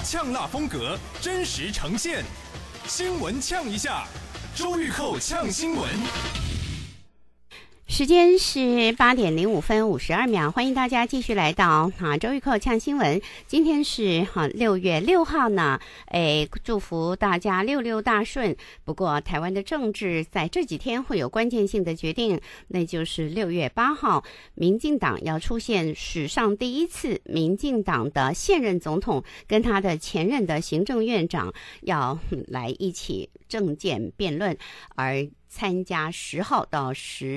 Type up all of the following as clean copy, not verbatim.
呛辣风格，真实呈现。新闻呛一下，周玉蔻呛新闻。 时间是8点05分52秒，欢迎大家继续来到周玉蔻呛新闻。今天是6月6号呢，祝福大家六大顺。不过台湾的政治在这几天会有关键性的决定，那就是6月8号，民进党要出现史上第一次，民进党的现任总统跟他的前任的行政院长要来一起政见辩论，而参加10号到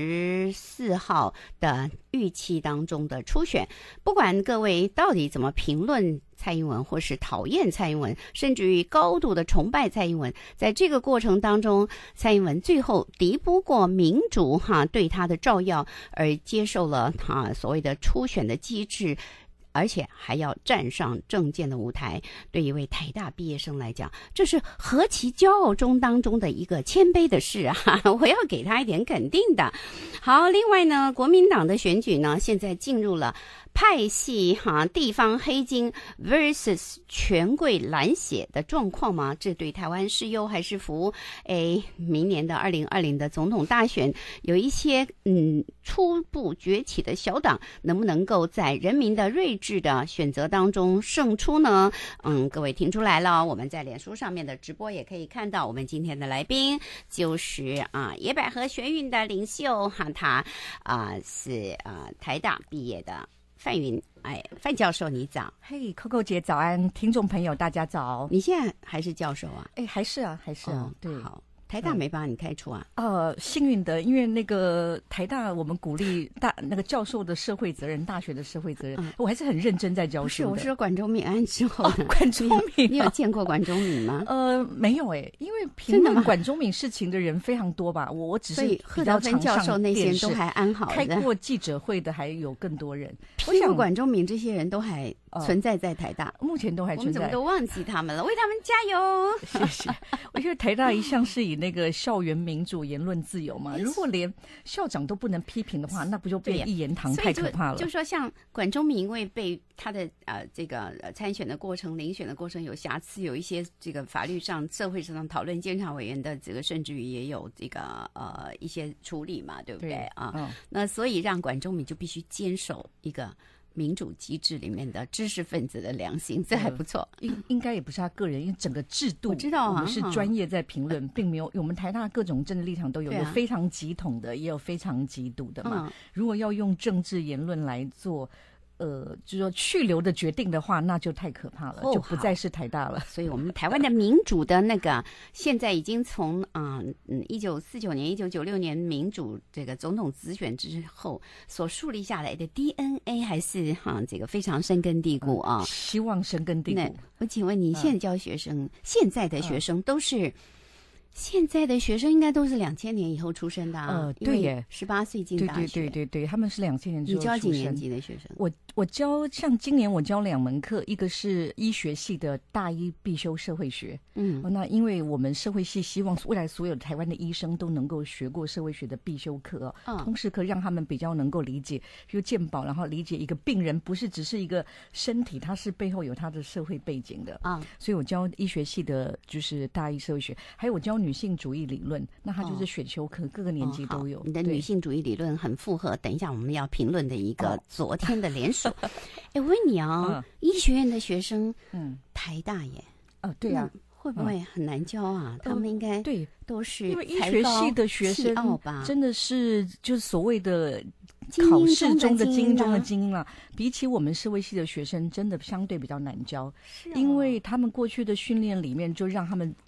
14号的预期当中的初选。不管各位到底怎么评论蔡英文，或是讨厌蔡英文，甚至于高度的崇拜蔡英文，在这个过程当中，蔡英文最后敌不过民主对他的照耀，而接受了所谓的初选的机制，而且还要站上政见的舞台。对一位台大毕业生来讲，这是何其骄傲当中的一个谦卑的事啊！我要给他一点肯定的。好，另外呢，国民党的选举呢，现在进入了派系地方黑金 versus 权贵蓝血的状况吗？这对台湾是忧还是福？明年的2020的总统大选，有一些初步崛起的小党，能不能够在人民的睿智的选择当中胜出呢？各位听出来了，我们在脸书上面的直播也可以看到，我们今天的来宾就是野百合学运的领袖他是台大毕业的范云。范教授你早。 嘿，Coco 姐早安，听众朋友大家早。 你现在还是教授啊？ 还是啊，对。 好，台大没把你开除啊？ 幸运的，因为那个台大我们鼓励那个教授的社会责任，大学的社会责任，我还是很认真在教书的。 不是，我说管中闵案之后的。 管中闵， 你有见过管中闵吗？ 没有因为评论管中闵事情的人非常多吧，我只是比较常教授那些人都还安好的， 开过记者会的还有更多人。 评论管中闵这些人都还存在在台大， 目前都还存在。 我们怎么都忘记他们了？为他们加油！ 谢谢。我觉得台大一向是以那个校园民主、言论自由嘛，如果连校长都不能批评的话，那不就变一言堂，太可怕了。 就说像管中闵，因为被他的这个参选的过程、遴选的过程有瑕疵，有一些这个法律上、社会上讨论，监察委员的这个甚至于也有这个一些处理嘛，对不对啊？那所以让管中闵就必须坚守一个民主机制里面的知识分子的良心，这还不错。 应该也不是他个人，因为整个制度我知道我们是专业在评论，并没有我们台大各种政治立场都有，有非常极统的，也有非常极度的嘛。如果要用政治言论来做就是说去留的决定的话，那就太可怕了，就不再是台大了。 所以我们台湾的民主的那个现在已经从1949年、1996年民主这个总统直选之后所树立下来的 DNA 还是这个非常深根蒂固啊， 希望深根蒂固。 我请问你现在教学生，现在的学生都是？现在的学生应该都是2000年以后出生的对耶 ，18岁进大学， 对，他们是2000年之后出生。 你教几年级的学生？ 我教，像今年我教2门课，一个是医学系的大一必修社会学，那因为我们社会系希望未来所有台湾的医生都能够学过社会学的必修课，通识课，让他们比较能够理解，就健保，然后理解一个病人不是只是一个身体，他是背后有他的社会背景的所以我教医学系的就是大一社会学，还有我教女性主义理论，那它就是选修课，各个年级都有。 你的女性主义理论很符合等一下我们要评论的一个昨天的联署。我问你医学院的学生，台大耶， 对啊， 会不会很难教啊？他们应该对都是因为医学系的学生真的是就是所谓的考试中的精英中的精英了，比起我们社会系的学生，真的相对比较难教，因为他们过去的训练里面就让他们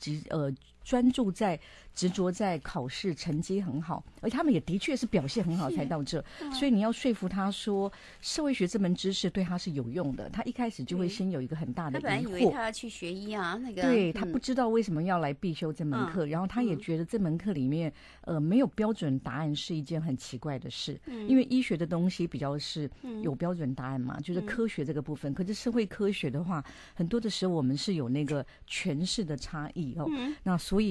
执着在考试成绩很好，而他们也的确是表现很好才到这，所以你要说服他说社会学这门知识对他是有用的，他一开始就会先有一个很大的疑惑。他本来以为他要去学医对，他不知道为什么要来必修这门课，然后他也觉得这门课里面没有标准答案是一件很奇怪的事，因为医学的东西比较是有标准答案嘛，就是科学这个部分，可是社会科学的话，很多的时候我们是有那个诠释的差异那所以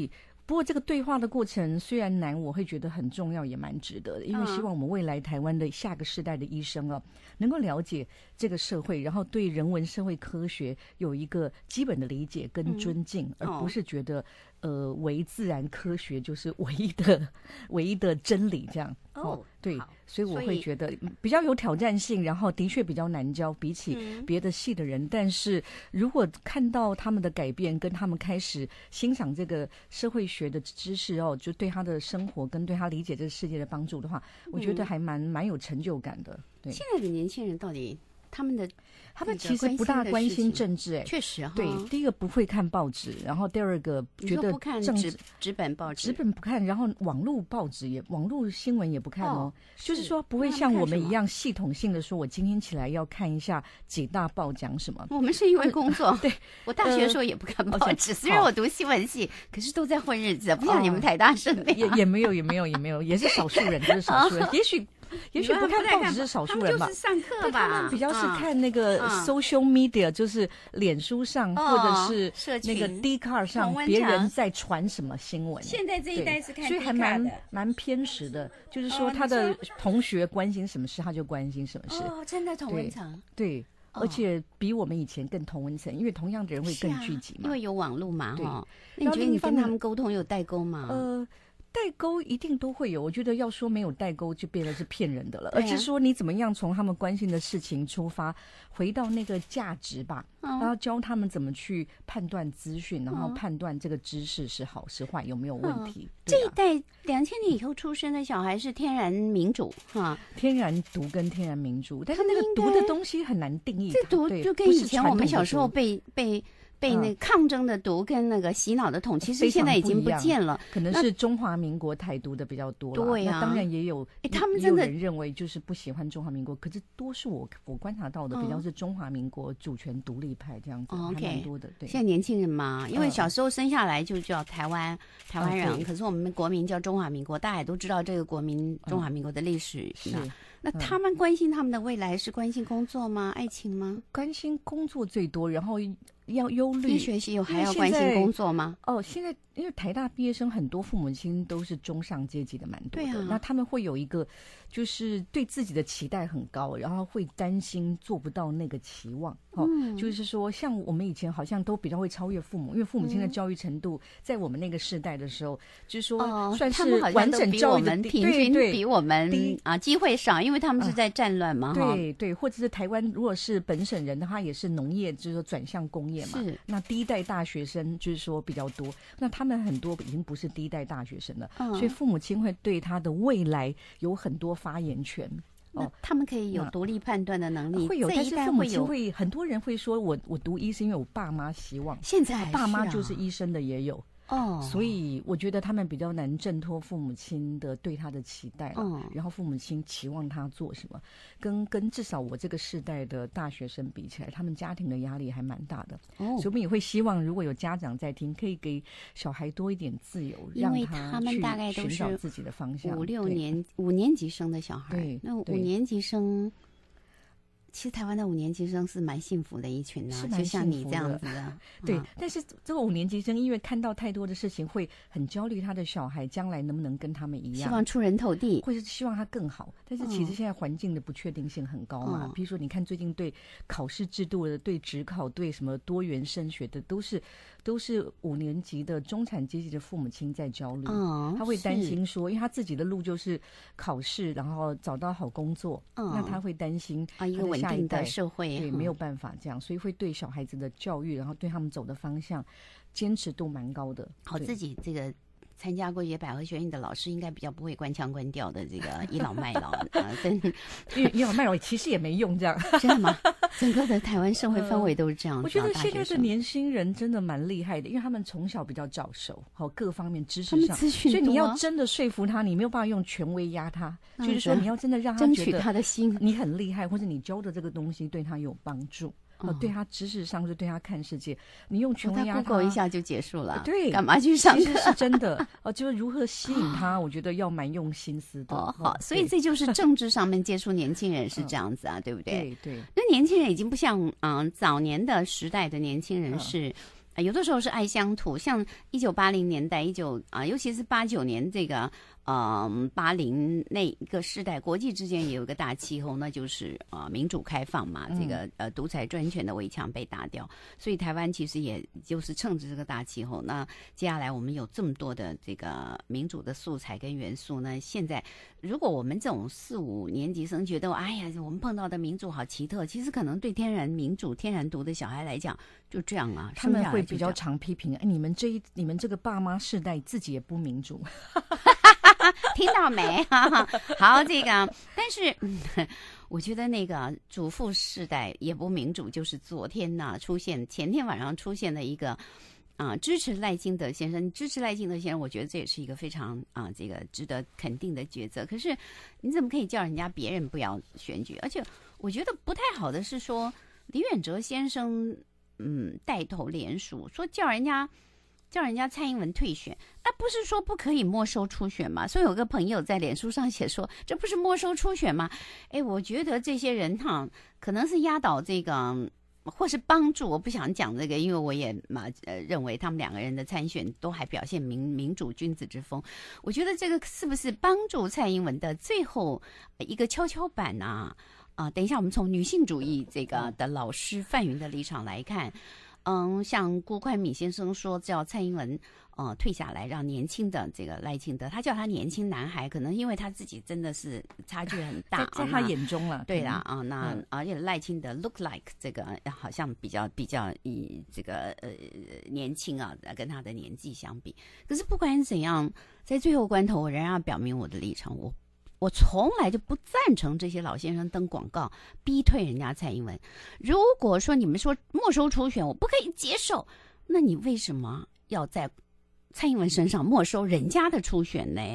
不过这个对话的过程虽然难，我会觉得很重要，也蛮值得的，因为希望我们未来台湾的下个世代的医生啊，能够了解这个社会，然后对人文社会科学有一个基本的理解跟尊敬，而不是觉得唯自然科学就是唯一的真理这样。对，所以我会觉得比较有挑战性，然后的确比较难教，比起别的系的人。但是如果看到他们的改变，跟他们开始欣赏这个社会学的知识就对他的生活跟对他理解这个世界的帮助的话，我觉得还蛮有成就感的。对， 现在的年轻人到底他们其实不大关心政治， 确实哈。 对，第一个不会看报纸，然后第二个觉得不看纸本报纸， 纸本不看，然后网络报纸网络新闻也不看就是说不会像我们一样系统性的说，我今天起来要看一下几大报讲什么。 我们是因为工作， 对， 我大学的时候也不看报纸，虽然我读新闻系，可是都在混日子，不像你们台大生那样。 也没有，也是少数人，就是少数人，也许不看报纸是少数人吧， 他们就是上课吧， 他们比较是看那个 social media，就是脸书上或者是那个 Dcard 上别人在传什么新闻。 现在这一代是看 Dcard 的， 所以还蛮偏食的，就是说他的同学关心什么事，他就关心什么事。 真的同温层。 对。而且比我们以前更同温层，因为同样的人会更聚集嘛， 因为有网络嘛，哈。那你觉得你跟他们沟通有代沟吗？ 代沟一定都会有，我觉得要说没有代沟就变得是骗人的了，而是说你怎么样从他们关心的事情出发，回到那个价值吧，然后教他们怎么去判断资讯，然后判断这个知识是好是坏，有没有问题。 这一代2000年以后出生的小孩是天然民主哈， 天然读跟天然民主，但是那个读的东西很难定义。 这读就跟以前我们小时候被那抗争的读跟那个洗脑的统，其实现在已经不见了。 可能是中华民国台独的比较多了。 对呀， 那当然也有， 他们真的人认为就是不喜欢中华民国，可是多数我观察到的比较是中华民国主权独立派这样子，还蛮多的。对， 现在年轻人嘛，因为小时候生下来就叫台湾人，可是我们的国民叫中华民国，大家也都知道这个国民中华民国的历史。 是。 那他们关心他们的未来是关心工作吗？爱情吗？ 关心工作最多，然后要忧虑。 医学系还要关心工作吗？ 现在因为台大毕业生很多父母亲都是中上阶级的，蛮多的。 对啊， 那他们会有一个就是对自己的期待很高，然后会担心做不到那个期望。就是说像我们以前好像都比较会超越父母，因为父母亲的教育程度在我们那个世代的时候，就是说算是完整教育的平均比我们机会少，因为他们是在战乱嘛。 对，或者是台湾如果是本省人的话，也是农业，就是说转向工业嘛。是。那第一代大学生就是说比较多，那他们很多已经不是第一代大学生了，所以父母亲会对他的未来有很多发言权。 那他们可以有独立判断的能力， 会有，但是父母亲会很多人会说我读医是因为我爸妈希望， 现在爸妈就是医生的也有。所以我觉得他们比较难挣脱父母亲的对他的期待了，然后父母亲期望他做什么，跟至少我这个世代的大学生比起来，他们家庭的压力还蛮大的。所以我们也会希望，如果有家长在听，可以给小孩多一点自由， 因为他们大概都是寻找自己的方向。 5年级生的小孩，那5年级生。其实台湾的5年级生是蛮幸福的一群啊，就像你这样子的。 对，但是这个5年级生因为看到太多的事情，会很焦虑，他的小孩将来能不能跟他们一样， 希望出人头地， 或是希望他更好。但是其实现在环境的不确定性很高嘛，比如说你看最近对考试制度的、对指考、对什么多元升学的，都是5年级的中产阶级的父母亲在焦虑。他会担心说，因为他自己的路就是考试，然后找到好工作，那他会担心一个稳定的社会， 对，没有办法这样，所以会对小孩子的教育，然后对他们走的方向坚持度蛮高的。 好，自己这个参加过百合学院的老师，应该比较不会官腔官调的这个倚老卖老因为倚老卖老其实也没用，这样真的吗？整个的台湾社会氛围都是这样。 我觉得现在的年轻人真的蛮厉害的，因为他们从小比较早熟，各方面知识上， 所以你要真的说服他，你没有办法用权威压他，就是说你要真的让他争取他的心， 你很厉害，或者你教的这个东西对他有帮助。对他知识上，是对他看世界，你用权威压他 Google 一下就结束了。 对， 干嘛去上课？ 其实是真的就是如何吸引他，我觉得要蛮用心思的。 好，所以这就是政治上面接触年轻人是这样子啊，对不对？ 对。 那年轻人已经不像早年的时代的年轻人是有的时候是爱乡土，像1980年代尤其是89年这个80那一个时代，国际之间也有一个大气候，那就是民主开放嘛，这个独裁专权的围墙被打掉，所以台湾其实也就是趁着这个大气候，那接下来我们有这么多的这个民主的素材跟元素呢，现在如果我们这种4、5年级生觉得哎呀我们碰到的民主好奇特，其实可能对天然民主天然独的小孩来讲就这样啊， 他们会比较常批评你们这个爸妈世代自己也不民主听到没好，这个但是我觉得那个祖父世代也不民主，就是昨天呢前天晚上出现的一个支持赖清德先生，我觉得这也是一个非常这个值得肯定的抉择。可是你怎么可以叫人家别人不要选举？而且我觉得不太好的是说李远哲先生带头联署说叫人家蔡英文退选，那不是说不可以没收初选吗？所以有个朋友在脸书上写说，这不是没收初选吗？我觉得这些人可能是压倒这个，或是帮助，我不想讲这个，因为我也认为他们2个人的参选都还表现民主君子之风。我觉得这个是不是帮助蔡英文的最后一个跷跷板啊？等一下我们从女性主义这个的老师范云的立场来看。像辜宽敏先生说叫蔡英文退下来，让年轻的这个赖清德，他叫他年轻男孩，可能因为他自己真的是差距很大， 在他眼中了。 对啦而且赖清德 look like 这个好像比较以这个年轻跟他的年纪相比。可是不管怎样，在最后关头，我仍然要表明我的立场，我从来就不赞成这些老先生登广告逼退人家蔡英文。如果说你们说没收初选我不可以接受，那你为什么要在蔡英文身上没收人家的初选呢？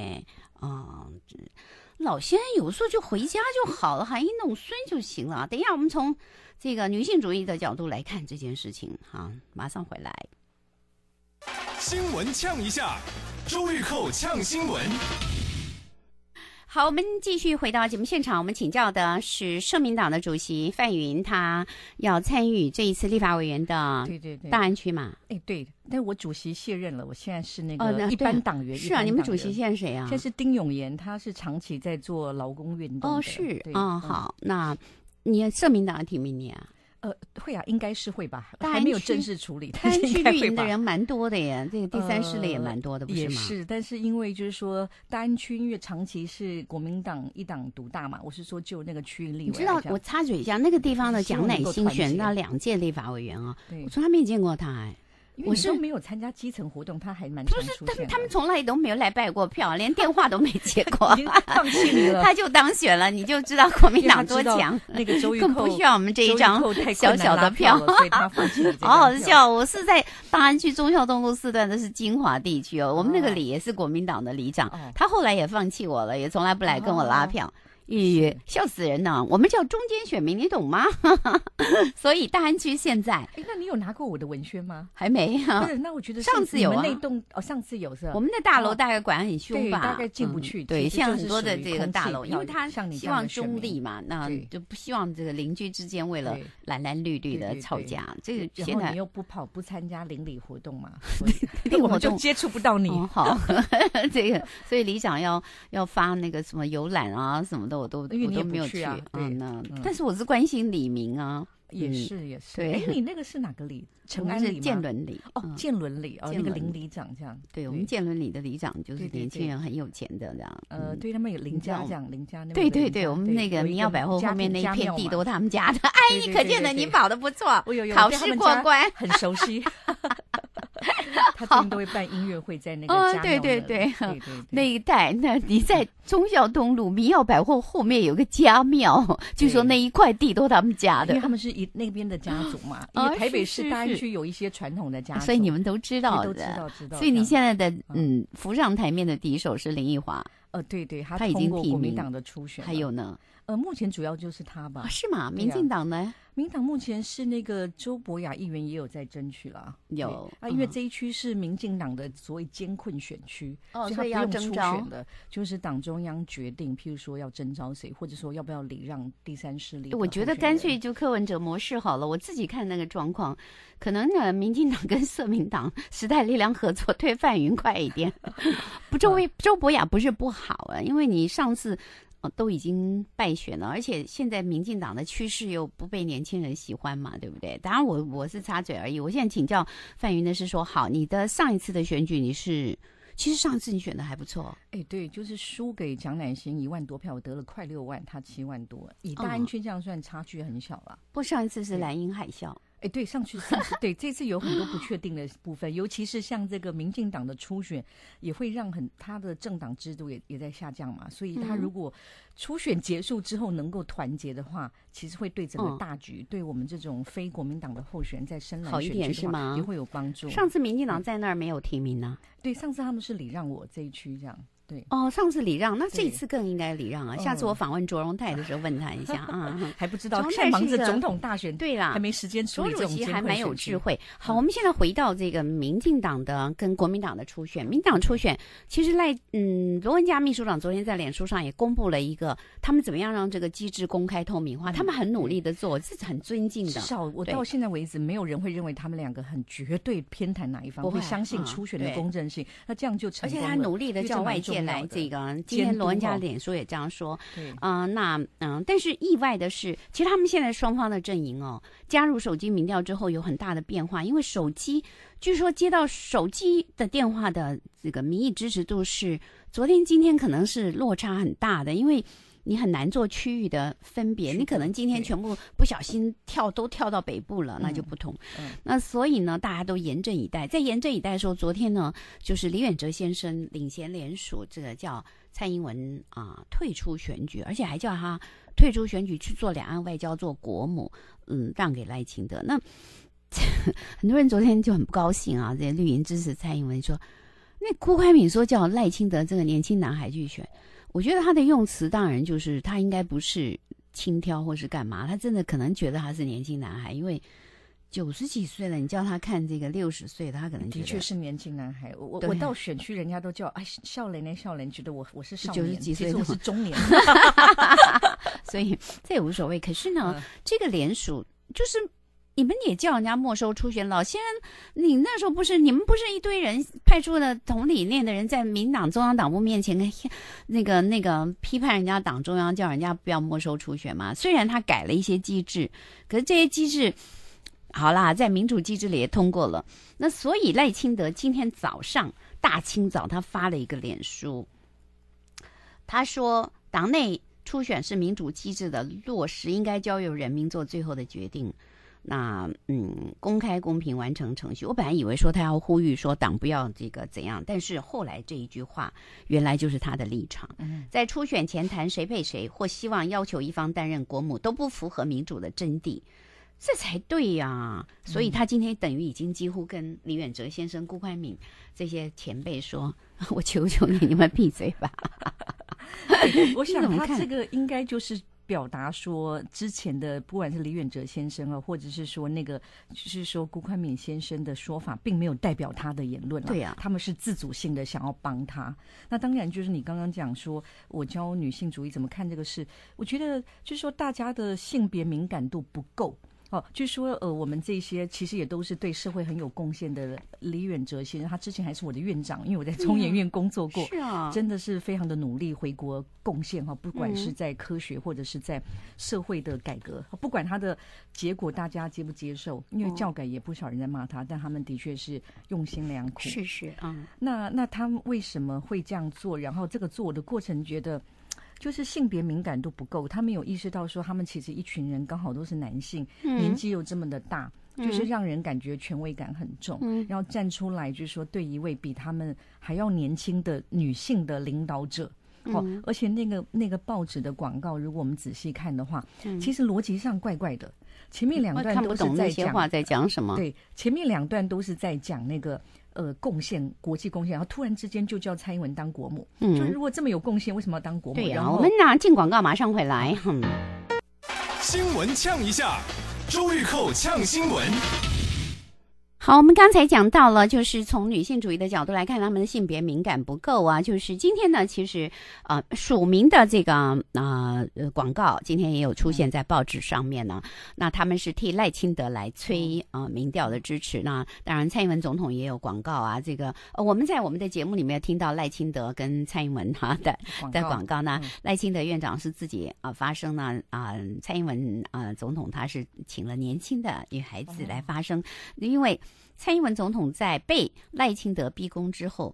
老先生有时候就回家就好了，还一弄孙就行了。等一下我们从这个女性主义的角度来看这件事情马上回来。 新闻呛一下，周玉蔻呛新闻。 好，我们继续回到节目现场，我们请教的是社民党的主席范云，他要参与这一次立法委员的大安区嘛？ 对，但是我主席卸任了，我现在是那个一般党员。 是啊，你们主席现在谁啊？ 现在是丁永炎，他是长期在做劳工运动的。 是好，那你社民党提名你啊？ 会啊，应该是会吧，还没有正式处理。 大安区绿营的人蛮多的耶，这个第3势力也蛮多的，不是吗？ 也是，但是因为就是说大安区因为长期是国民党一党独大嘛，我是说就那个区域立委。 你知道我插嘴一下，那个地方的蒋乃馨选到2届立法委员我从来没见过他我是没有参加基层活动，他还蛮常出现的。 他们从来都没有来拜过票，连电话都没接过， 已经放弃你了。 他就当选了，你就知道国民党多强。 那个周玉蔻更不需要我们这一张小小的票， 所以他放弃了这张票。 好好笑，我是在大安区忠孝东路4段的是金华地区我们那个里也是国民党的里长，他后来也放弃我了，也从来不来跟我拉票。笑死人呢！我们叫中间选民，你懂吗？所以大安区现在， 那你有拿过我的文宣吗？ 还没啊。 那我觉得上次有那栋上次有是吧？ 我们的大楼大概管很凶吧， 大概进不去。 对，像很多的这个大楼，因为他希望中立嘛，那就不希望这个邻居之间为了蓝蓝绿绿的吵架。这个现在你又不参加邻里活动嘛， 我们就接触不到你。 好，这个所以里长要发那个什么游览啊什么的。我都没有去但是我是关心里民啊， 也是。 对， 你那个是哪个里？成安里吗？ 建伦里建伦里那个林里长这样。 对，我们建伦里的里长就是年轻人很有钱的这样。 对他们有林家这样，林家那对，我们那个民耀百货后面那一片地都是他们家的。可见的你跑得不错，考试过关， 很熟悉。他最近都会办音乐会，在那个家庙对，那一带。那你在忠孝东路民耀百货后面有个家庙，据说那一块地都他们家的， 因为他们是那边的家族嘛。因为台北市大安区有一些传统的家族， 所以你们都知道的， 都知道。 所以你现在的浮上台面的敌手是林奕华。 对，他已经提名国民党的初选。 还有呢？ 目前主要就是他吧。 是吗？民进党呢？ 民党目前是那个周博雅议员也有在争取啦， 有因为这一区是民进党的所谓艰困选区， 所以要征召的，就是党中央决定，譬如说要征召谁，或者说要不要礼让第三势力。 我觉得干脆就柯文哲模式好了。我自己看那个状况，可能呢，民进党跟社民党、时代力量合作推范云快一点。周博雅不是不好啊，因为你上次。都已经败选了，而且现在民进党的趋势又不被年轻人喜欢嘛，对不对？当然我是插嘴而已。我现在请教范云的是说，好，你的上一次的选举其实上次你选的还不错。 对，就是输给蒋乃馨1万多票，我得了快6万，他7万多，以大安区这样算差距很小了。 不过上一次是蓝鹰海啸。 对，上次对，这次有很多不确定的部分，尤其是像这个民进党的初选，也会让他的政党制度也在下降嘛，所以他如果初选结束之后能够团结的话，其实会对整个大局，对我们这种非国民党的候选人在深蓝好一点是吗？ 也会有帮助。 上次民进党在那儿没有提名呢？ 对，上次他们是礼让我这一区这样。对上次礼让，那这一次更应该礼让啊！下次我访问卓荣泰的时候问他一下啊， 还不知道，太忙着总统大选， 对啦， 还没时间处理这种艰困选区。 还蛮有智慧。好，我们现在回到这个民进党的跟国民党的初选。民党初选，其实罗文嘉秘书长昨天在脸书上也公布了一个，他们怎么样让这个机制公开透明化，他们很努力的做，这是很尊敬的。 至少我到现在为止，没有人会认为他们两个很绝对偏袒哪一方，会相信初选的公正性。那这样就成功了。 而且他努力的叫外界来这个。今天罗文嘉脸书也这样说，但是意外的是，其实他们现在双方的阵营加入手机民调之后有很大的变化，因为手机据说接到手机的电话的这个民意支持度是昨天今天可能是落差很大的，因为你很难做区域的分别，你可能今天全部不小心都跳到北部了，那就不同。那所以呢，大家都严阵以待。在严阵以待的时候，昨天呢，就是李远哲先生领衔联署，这个叫蔡英文退出选举，而且还叫他退出选举去做两岸外交，做国母，让给赖清德。那很多人昨天就很不高兴啊，这些绿营支持蔡英文说，那郭开敏说叫赖清德这个年轻男孩去选。我觉得他的用词当然就是他应该不是轻佻或是干嘛，他真的可能觉得他是年轻男孩，因为90几岁了，你叫他看这个60岁的，他可能觉得的确是年轻男孩。我到选区，人家都叫少年少年，觉得我是少年， 90几岁， 其实我是中年， 所以这也无所谓。可是呢，这个联署就是。你们也叫人家没收初选，老先生，你那时候你们不是一堆人派出了同理念的人，在民党中央党部面前那个批判人家党中央，叫人家不要没收初选吗？虽然他改了一些机制，可是这些机制好啦，在民主机制里也通过了。那所以赖清德今天早上大清早他发了一个脸书，他说党内初选是民主机制的落实，应该交由人民做最后的决定。那公开公平完成程序。我本来以为说他要呼吁说党不要这个怎样，但是后来这一句话原来就是他的立场。在初选前谈谁配谁，或希望要求一方担任国母，都不符合民主的真谛，这才对呀。所以他今天等于已经几乎跟李远哲先生、辜宽敏这些前辈说，我求求你们闭嘴吧。 我想他这个应该就是表达说，之前的不管是李远哲先生啊，或者是说就是说辜宽敏先生的说法，并没有代表他的言论啊。 对啊， 他们是自主性的想要帮他。那当然就是你刚刚讲说，我教女性主义怎么看这个事，我觉得就是说大家的性别敏感度不够。就是说我们这些其实也都是对社会很有贡献的李远哲先生，他之前还是我的院长，因为我在中研院工作过， 是啊， 真的是非常的努力回国贡献不管是在科学或者是在社会的改革，不管他的结果大家接不接受，因为教改也不少人在骂他，但他们的确是用心良苦。 是那他们为什么会这样做？然后这个做的过程觉得就是性别敏感度不够，他们有意识到说他们其实一群人刚好都是男性，年纪又这么的大，就是让人感觉权威感很重，然后站出来就是说对一位比他们还要年轻的女性的领导者。而且那个报纸的广告，如果我们仔细看的话，其实逻辑上怪怪的。前面两段都是在讲那些话在讲什么？ 对，前面两段都是在讲那个贡献国际贡献，然后突然之间就叫蔡英文当国母，就是如果这么有贡献，为什么要当国母？ 对然后我们进广告马上回来。 新闻呛一下，周玉蔻呛新闻。 好，我们刚才讲到了，就是从女性主义的角度来看，他们的性别敏感不够啊。就是今天呢，其实署名的这个广告，今天也有出现在报纸上面呢。那他们是替赖清德来催民调的支持。那当然，蔡英文总统也有广告啊。这个我们在我们的节目里面听到赖清德跟蔡英文的广告呢，赖清德院长是自己发声呢蔡英文总统他是请了年轻的女孩子来发声，因为蔡英文总统在被赖清德逼宫之后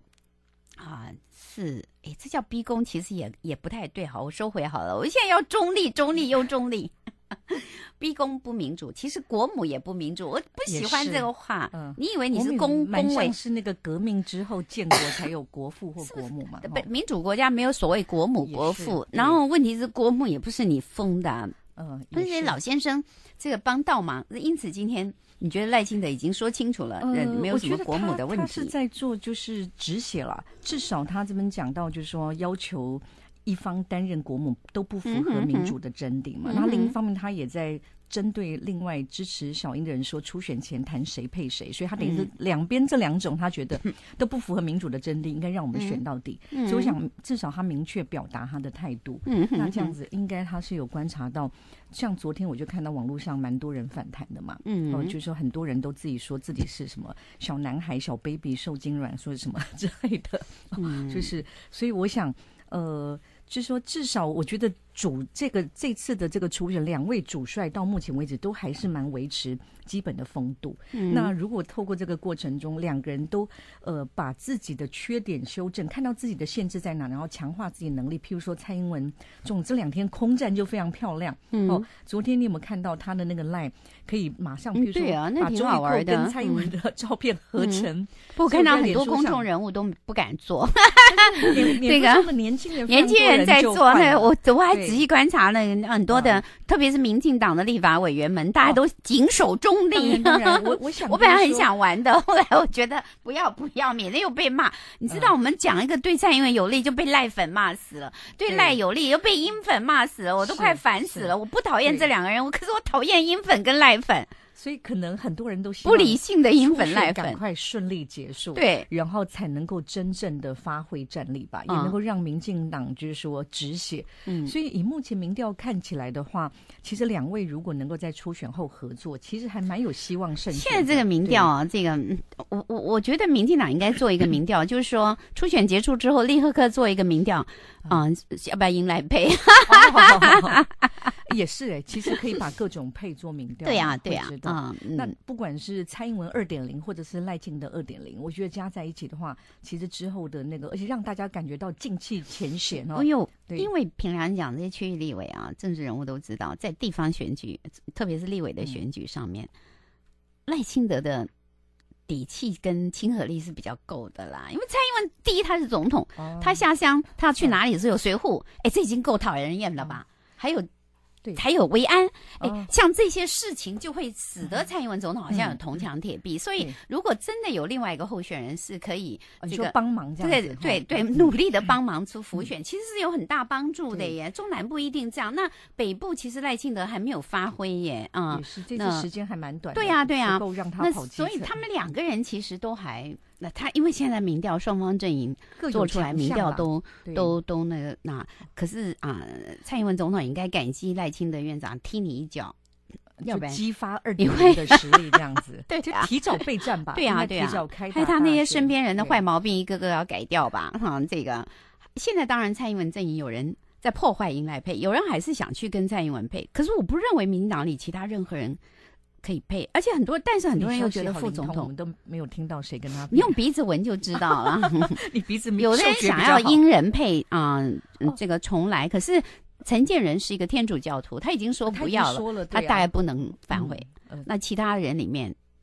这叫逼宫，其实也不太对，好，我收回好了，我现在要中立又中立。逼宫不民主，其实国母也不民主，我不喜欢这个话。你以为你是恭维？ 是那个革命之后建国才有国父或国母嘛？ 民主国家没有所谓国母国父，然后问题是国母也不是你封的。但是老先生这个帮倒忙，因此今天你觉得赖清德已经说清楚了，没有什么国母的问题。 他是在做就是止血了，至少他这边讲到就是说要求一方担任国母都不符合民主的真谛嘛。那另一方面，他也在针对另外支持小英的人说，初选前谈谁配谁，所以他等于是两边这两种，他觉得都不符合民主的真谛，应该让我们选到底。所以我想，至少他明确表达他的态度。那这样子，应该他是有观察到，像昨天我就看到网络上蛮多人反弹的嘛，就是说很多人都自己说自己是什么小男孩、小 baby 受精卵，说什么之类的，就是所以我想，就是说，至少我觉得这次的这个初选，两位主帅到目前为止都还是蛮维持基本的风度。那如果透过这个过程中，两个人都把自己的缺点修正，看到自己的限制在哪，然后强化自己能力。譬如说蔡英文总这2天空战就非常漂亮。昨天你有没有看到他的那个 LINE 可以马上，譬如说把周玉蔻跟蔡英文的照片合成？ 我看到很多公众人物都不敢做。 这个年轻人在做，那我还仔细观察了很多的，特别是民进党的立法委员们，大家都谨守中立。 当然我本来很想玩的，后来我觉得不要，免得又被骂。你知道我们讲一个对蔡英文有利就被赖粉骂死了，对赖有利又被英粉骂死了，我都快烦死了。我不讨厌这两个人，可是我讨厌英粉跟赖粉。 所以可能很多人都希望不理性的英粉赖粉赶快顺利结束， 对， 然后才能够真正的发挥战力吧，也能够让民进党就是说止血。所以以目前民调看起来的话，其实两位如果能够在初选后合作，其实还蛮有希望胜选的。 现在这个民调啊，这个我觉得民进党应该做一个民调，就是说初选结束之后立刻做一个民调，要不要赢赖配？ 也是其实可以把各种配做民调。 对呀， 那不管是蔡英文 2.0 或者是赖清德 2.0， 我觉得加在一起的话，其实之后的那个，而且让大家感觉到劲气前显因为平常讲这些区域立委政治人物都知道，在地方选举，特别是立委的选举上面，赖清德的底气跟亲和力是比较够的啦。因为蔡英文第一他是总统，他下乡他要去哪里是有随扈，这已经够讨人厌了吧？还有维安，像这些事情就会使得蔡英文总统好像有铜墙铁壁。所以如果真的有另外一个候选人是可以这个帮忙这样子， 对，努力的帮忙出辅选，其实是有很大帮助的耶。中南部一定这样，那北部其实赖清德还没有发挥耶， 也是这次时间还蛮短的， 对呀， 够让他跑基层。 所以他们两个人其实都还。那他因为现在民调双方阵营做出来民调都那可是蔡英文总统应该感激赖清德院长踢你一脚， 要不然激发2.0的实力这样子。 对， 就提早备战吧。 对啊， 提早开打， 害他那些身边人的坏毛病一个个要改掉吧。这个现在当然蔡英文阵营有人在破坏英赖配，有人还是想去跟蔡英文配，可是我不认为民进党里其他任何人可以配，而且但是很多人又觉得副总统，我们都没有听到谁跟他配。 你用鼻子闻就知道了。 你鼻子有的人想要英人配这个重来，可是陈建仁是一个天主教徒，他已经说不要了，他大概不能反悔。那其他人里面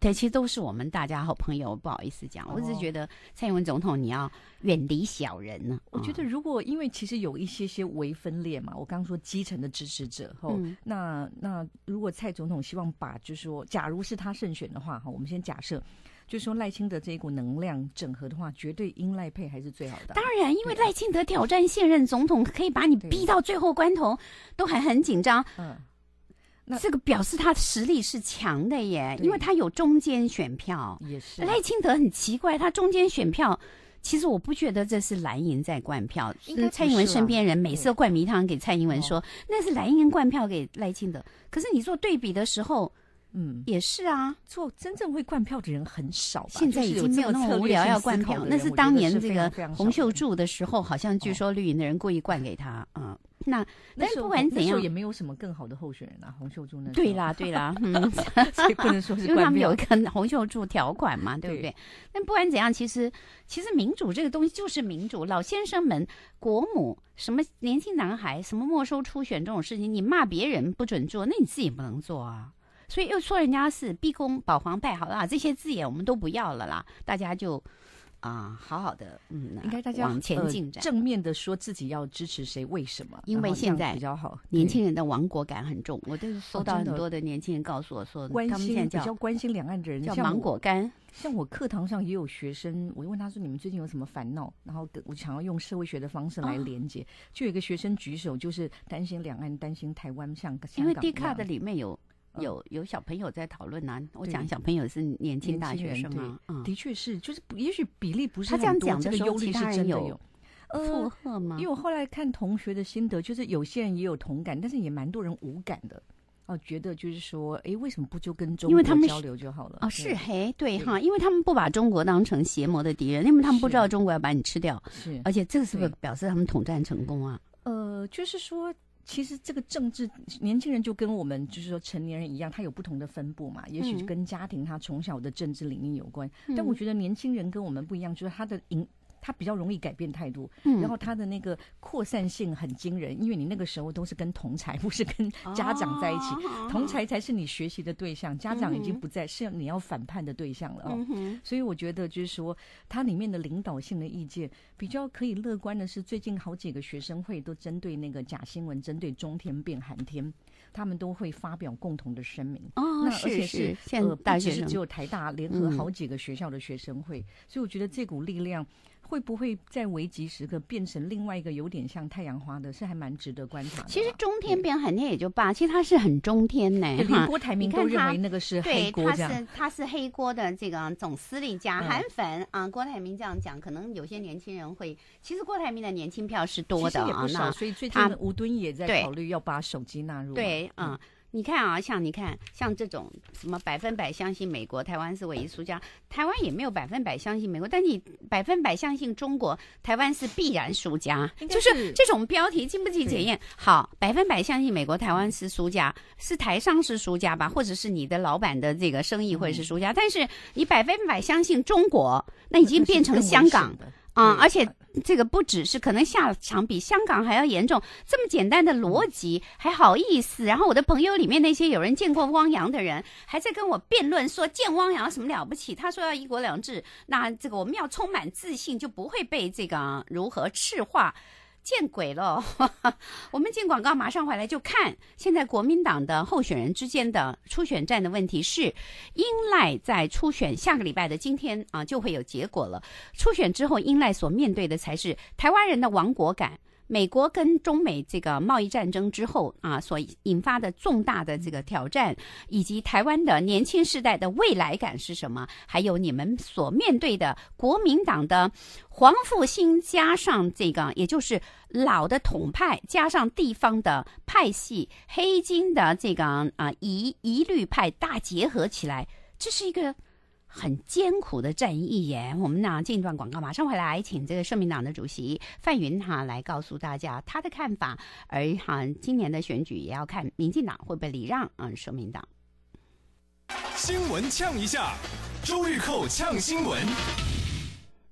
对，其实都是我们大家好朋友，不好意思讲，我只是觉得蔡英文总统你要远离小人呢。 我觉得如果因为其实有一些微分裂嘛，我刚刚说基层的支持者那如果蔡总统希望把就是说，假如是他胜选的话我们先假设。就是说赖清德这一股能量整合的话，绝对英赖配还是最好的。 当然，因为赖清德挑战现任总统，可以把你逼到最后关头，都还很紧张。那这个表示他的实力是强的耶，因为他有中间选票。 也是赖清德很奇怪，他中间选票。其实我不觉得这是蓝营在灌票，蔡英文身边人每次都灌迷汤给蔡英文说，那是蓝营灌票给赖清德。可是你做对比的时候，也是啊， 做真正会灌票的人很少吧？ 现在已经没有那么无聊要灌票，那是当年这个洪秀柱的时候，好像据说绿营的人故意灌给他啊。但不管怎样， 也没有什么更好的候选人啊，洪秀柱那。 对啦， 所以不能说是因为他们有一个洪秀柱条款嘛，对不对？但不管怎样，其实民主这个东西就是民主。老先生们、国母、什么年轻男孩、什么没收初选这种事情，你骂别人不准做，那你自己不能做啊。所以又说人家是逼宫保皇派，好啦，这些字眼我们都不要了啦，大家就好好的应该大家往前进展， 正面的说自己要支持谁，为什么？ 因为现在比较好， 年轻人的亡国感很重，我都收到很多的年轻人告诉我说，他们现在比较关心两岸的人叫芒果干。 像我课堂上也有学生，我问他说：“你们最近有什么烦恼？”然后我想要用社会学的方式来连接，就有一个学生举手，就是担心两岸，担心台湾像香港。 因为 Dcard 的里面有小朋友在讨论啊，我讲小朋友是年轻大学生嘛， 的确是，就是也许比例不是他这样讲的时候， 其他人有附和吗？ 因为我后来看同学的心得，就是有些人也有同感，但是也蛮多人无感的。觉得就是说，为什么不就跟中国交流就好了？ 是对哈，因为他们不把中国当成邪魔的敌人，因为他们不知道中国要把你吃掉， 是， 而且这是不是表示他们统战成功啊？ 就是说。其实这个政治，年轻人就跟我们就是说成年人一样，他有不同的分布嘛。也许跟家庭他从小的政治理念有关，但我觉得年轻人跟我们不一样，就是他比较容易改变态度，然后他的那个扩散性很惊人，因为你那个时候都是跟同侪，不是跟家长在一起，同侪才是你学习的对象，家长已经不在，是你要反叛的对象了所以我觉得就是说，它里面的领导性的意见比较可以乐观的是，最近好几个学生会都针对那个假新闻，针对中天变韩天，他们都会发表共同的声明。那而且是不只是只有台大联合好几个学校的学生会，所以我觉得这股力量。会不会在危急时刻变成另外一个有点像太阳花的，是还蛮值得观察的。 其实中天变韩天也就罢，其实他是很中天呢。 连郭台铭都认为那个是黑锅，这样。 他是黑锅的这个总司令加韩粉郭台铭这样讲，可能有些年轻人会，其实郭台铭的年轻票是多的也不少，所以最近吴敦义也在考虑要把手机纳入。 对你看啊，像这种什么100%相信美国，台湾是唯一输家。台湾也没有100%相信美国，但你100%相信中国，台湾是必然输家。就是这种标题经不起检验。好，100%相信美国，台湾是输家，是台商是输家吧，或者是你的老板的这个生意会是输家。但是你100%相信中国，那已经变成香港。而且这个不只是可能下场比香港还要严重，这么简单的逻辑还好意思？然后我的朋友里面那些有人见过汪洋的人，还在跟我辩论说见汪洋什么了不起？他说要1国2制，那这个我们要充满自信，就不会被这个如何赤化。见鬼了！我们进广告马上回来就看现在国民党的候选人之间的初选战的问题是，英赖在初选下个礼拜的今天就会有结果了。初选之后，英赖所面对的才是台湾人的亡国感。美国跟中美这个贸易战争之后所引发的重大的这个挑战，以及台湾的年轻世代的未来感是什么？还有你们所面对的国民党的黄复兴加上这个，也就是老的统派加上地方的派系，黑金的这个一律派大结合起来，这是一个很艰苦的战役耶。我们呢进一段广告，马上回来，请这个社民党的主席范云来告诉大家他的看法。而今年的选举也要看民进党会不会礼让社民党。 新闻呛一下，周玉蔻呛新闻。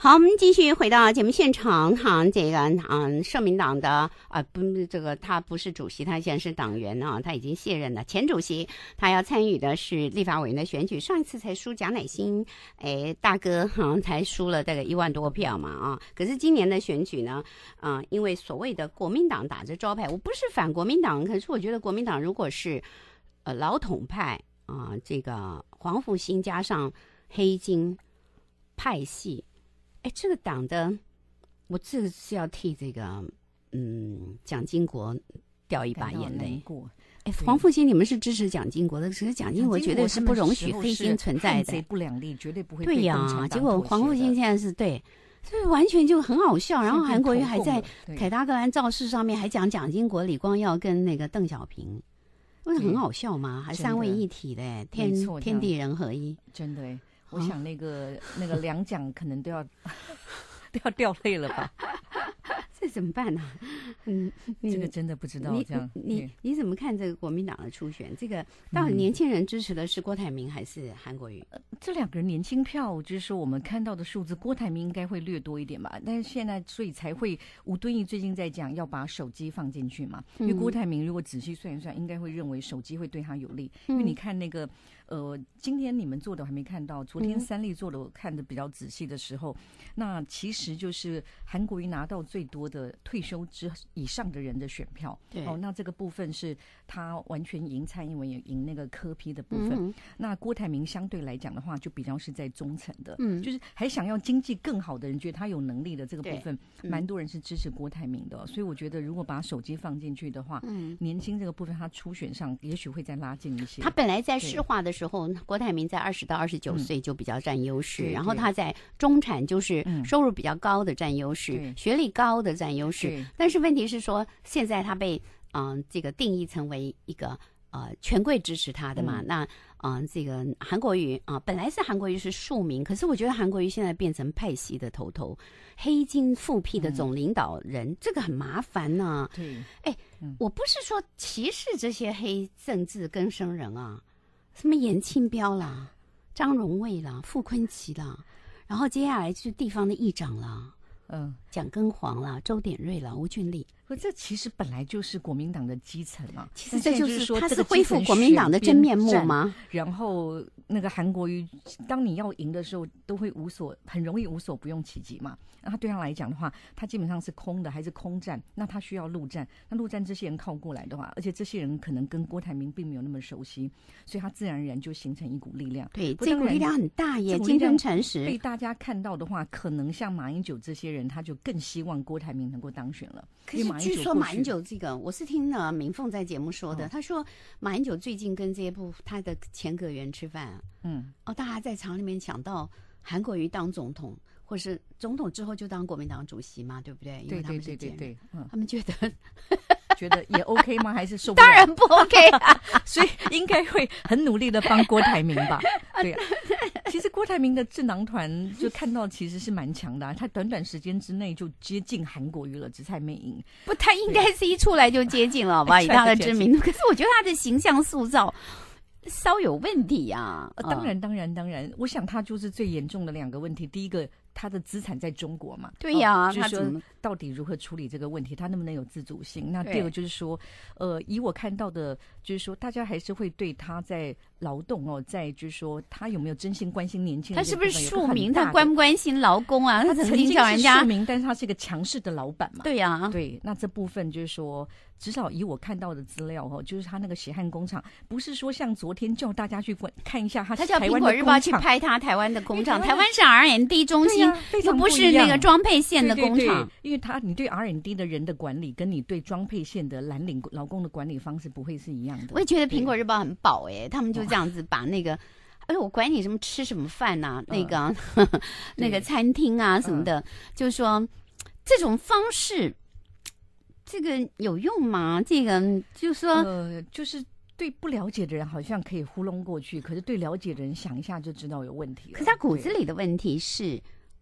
好，我们继续回到节目现场哈。这个社民党的这个他不是主席，他现在是党员啊，他已经卸任了。前主席他要参与的是立法委员的选举，上一次才输蒋乃馨，大哥才输了大概1万多票嘛啊。可是今年的选举呢，因为所谓的国民党打着招牌，我不是反国民党，可是我觉得国民党如果是老统派这个黄复兴加上黑金派系。这个党的，我这个是要替这个蒋经国掉一把眼泪。黄复兴，你们是支持蒋经国的，可是蒋经国绝对是不容许黑金存在的， 汉贼不两立，绝对不会对呀。结果黄复兴现在是对，所以完全就很好笑。然后韩国瑜还在凯达格兰造势上面还讲蒋经国、李光耀跟那个邓小平，不是很好笑吗？还三位一体的，天地人合一， 真的我想那个两蒋可能都要掉泪了吧？ 这怎么办呢？ 这个真的不知道。这样， 你怎么看这个国民党的初选？这个到底年轻人支持的是郭台铭还是韩国瑜？ 这两个人年轻票，就是说我们看到的数字，郭台铭应该会略多一点吧。但是现在，所以才会吴敦义最近在讲要把手机放进去嘛。因为郭台铭如果仔细算一算，应该会认为手机会对他有利。因为你看那个。今天你们做的我还没看到，昨天三立做的我看的比较仔细的时候，那其实就是韩国瑜拿到最多的退休以上的人的选票。那这个部分是他完全赢蔡英文，也赢那个柯 P 的部分。那郭台铭相对来讲的话，就比较是在中层的，就是还想要经济更好的人，觉得他有能力的这个部分，蛮多人是支持郭台铭的。所以我觉得如果把手机放进去的话，年轻这个部分他初选上也许会再拉近一些。 他本来在市话的时候，郭台铭在20到29岁就比较占优势，然后他在中产就是收入比较高的占优势，学历高的占优势。但是问题是说，现在他被这个定义成为一个权贵支持他的嘛？那这个韩国瑜本来是韩国瑜是庶民，可是我觉得韩国瑜现在变成派系的头，黑金复辟的总领导人，这个很麻烦呢。我不是说歧视这些黑政治更生人啊。什么严庆标啦、张荣卫啦、傅昆萁啦，然后接下来就是地方的议长啦，蒋根煌啦、周典瑞啦、吴俊立。 这其实本来就是国民党的基层啊， 其实这就是说，他是恢复国民党的真面目吗？ 然后那个韩国瑜，当你要赢的时候，都会很容易无所不用其极嘛。那他对他来讲的话，他基本上是空的，还是空战？那他需要陆战。那陆战这些人靠过来的话，而且这些人可能跟郭台铭并没有那么熟悉，所以他自然而然就形成一股力量。 对，这股力量很大耶，金根诚实。 被大家看到的话，可能像马英九这些人，他就更希望郭台铭能够当选了。 可是据说马英九这个，我是听了明凤在节目说的，他说马英九最近跟这些他的前阁员吃饭，大家在场里面讲到韩国瑜当总统，或是总统之后就当国民党主席嘛，对不对？因为他们是前任，他们觉得也 OK 吗？还是受不了？ 当然不 OK 啊！ 所以应该会很努力的帮郭台铭吧？对啊。其实郭台铭的智囊团就看到其实是蛮强的，他短时间之内就接近韩国瑜了，只是还没赢。 不，他应该是一出来就接近了，好吧？以他的知名度，可是我觉得他的形象塑造稍有问题啊。 当然，我想他就是最严重的2个问题。第一个，他的资产在中国嘛？ 对呀， 就是说到底如何处理这个问题，他能不能有自主性？那第二个就是说，以我看到的，就是说大家还是会对他在劳动在就是说他有没有真心关心年轻人？ 他是不是庶民？他关不关心劳工啊？ 他曾经叫人家庶民，但是他是一个强势的老板嘛？ 对呀， 对。那这部分就是说，至少以我看到的资料就是他那个血汗工厂，不是说像昨天叫大家去看一下他叫苹果日报去拍他台湾的工厂，台湾是 R&D 中心，又不是那个装配线的工厂。 因为你对 R&D 的人的管理，跟你对装配线的蓝领劳工的管理方式不会是一样的。 我也觉得苹果日报很饱他们就这样子把那个，我管你什么吃什么饭啊，那个那个餐厅啊什么的，就是说这种方式，这个有用吗？这个就是说， 就是对不了解的人好像可以糊弄过去，可是对了解的人想一下就知道有问题了。 可是他骨子里的问题是。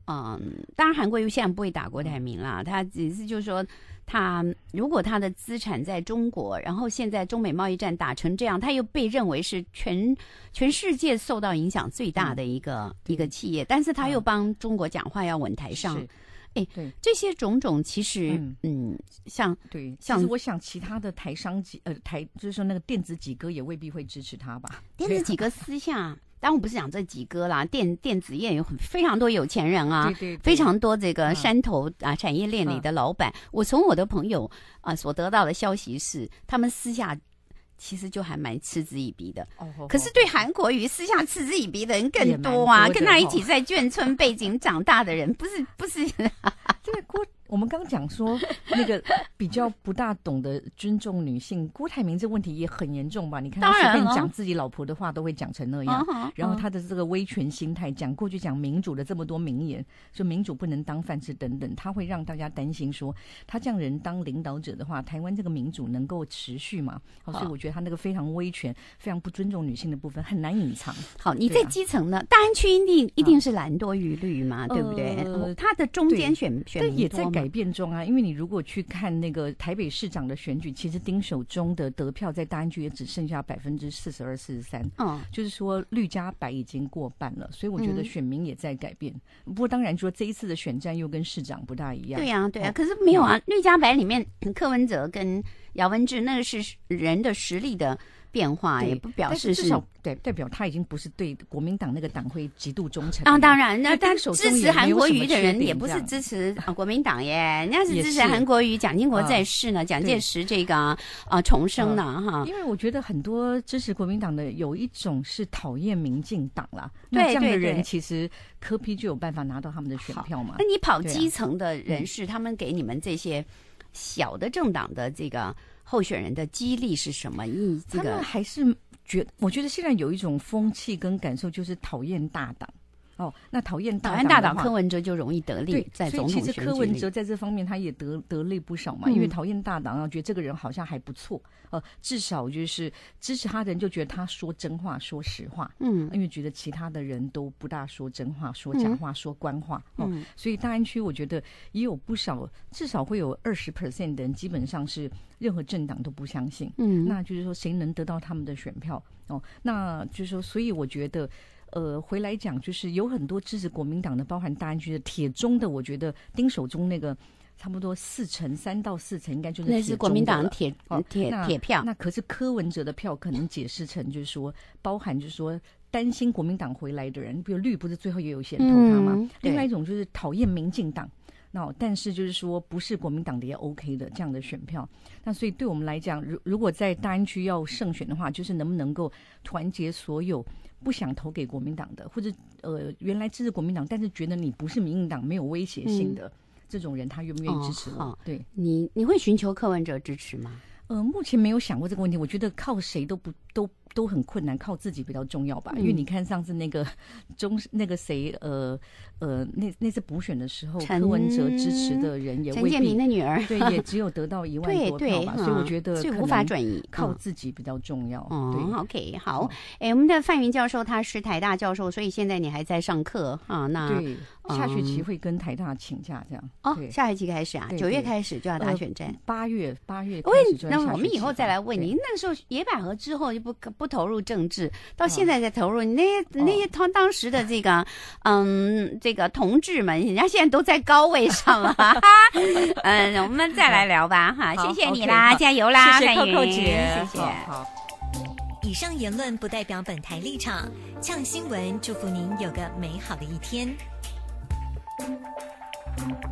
当然韩国瑜现在不会打郭台铭啦，他只是就是说，他如果他的资产在中国，然后现在中美贸易战打成这样，他又被认为是全世界受到影响最大的一个企业，但是他又帮中国讲话要稳台上。哎，对，这些种种其实，像其实我想其他的台商就是说那个电子几哥也未必会支持他吧。 电子几哥私下，当然我不是讲这几哥啦，电子业有非常多有钱人啊，对，非常多这个山头产业链里的老板。我从我的朋友所得到的消息是，他们私下其实就还蛮嗤之以鼻的，可是对韩国瑜私下嗤之以鼻的人更多啊，跟他一起在眷村背景长大的人，不是这个我们刚讲说那个比较不大懂得尊重女性，郭台铭这问题也很严重吧？你看他随便讲自己老婆的话都会讲成那样，然后他的这个威权心态，过去讲民主的这么多名言，说民主不能当饭吃等等，他会让大家担心说，他这样人当领导者的话，台湾这个民主能够持续吗？所以我觉得他那个非常威权、非常不尊重女性的部分很难隐藏。 好，你在基层呢，大安区一定是蓝多于绿嘛，对不对？他的中间选民也在改变中啊，因为你如果去看那个台北市长的选举，其实丁守中的得票在大安区也只剩下42%、43%，就是说绿加白已经过半了，所以我觉得选民也在改变。不过当然说这一次的选战又跟市长不大一样。 对啊，可是没有啊，绿加白里面柯文哲跟姚文智那个是人的实力的变化，也不表示是代表他已经不是对国民党那个党会极度忠诚当然，那但支持韩国瑜的人也不是支持国民党耶，人家是支持韩国瑜，蒋经国在世呢，蒋介石这个重生呢哈。 因为我觉得很多支持国民党的有一种是讨厌民进党啦，那这样的人其实柯 P 就有办法拿到他们的选票嘛。 那你跑基层的人士，他们给你们这些小的政党的这个候选人的激励是什么？ 他们还是我觉得现在有一种风气跟感受，就是讨厌大党。那讨厌大党，柯文哲就容易得利，在总统选举里。 所以其实柯文哲在这方面他也得利不少嘛，因为讨厌大党，觉得这个人好像还不错，至少就是支持他的人就觉得他说真话、说实话，因为觉得其他的人都不大说真话、说假话、说官话，所以大安区我觉得也有不少，至少会有20% 的人基本上是任何政党都不相信，那就是说谁能得到他们的选票那就是说，所以我觉得。回来讲，就是有很多支持国民党的，包含大安区的铁中的，我觉得丁守中那个差不多3到4成，应该就是那是国民党铁票。 那可是柯文哲的票可能解释成就是说，包含就是说担心国民党回来的人，比如绿不是最后也有些人投他吗？另外一种就是讨厌民进党。但是就是说不是国民党的也 OK 的这样的选票，那所以对我们来讲，如果在大安区要胜选的话，就是能不能够团结所有不想投给国民党的，或者原来支持国民党但是觉得你不是民进党没有威胁性的这种人，他愿不愿意支持我？对， 你会寻求柯文哲支持吗？ 目前没有想过这个问题，我觉得靠谁都很困难，靠自己比较重要吧。因为你看上次那个谁那次补选的时候，柯文哲支持的人也未必， 陈建民的女儿对，也只有得到1万多票吧，所以我觉得无法转移， 靠自己比较重要。 对 ，OK， 好，我们的范云教授他是台大教授，所以现在你还在上课啊？那对，下学期会跟台大请假这样。 下学期开始啊，9月开始就要打选战 ，8月开始就要下学期。 那我们以后再来问你，那个时候野百合之后就不投入政治，到现在才投入，你那些当时的这个这个同志们，人家现在都在高位上了。我们再来聊吧哈，谢谢你啦，加油啦， 范云，谢谢。 好。以上言论不代表本台立场，呛新闻祝福您有个美好的一天。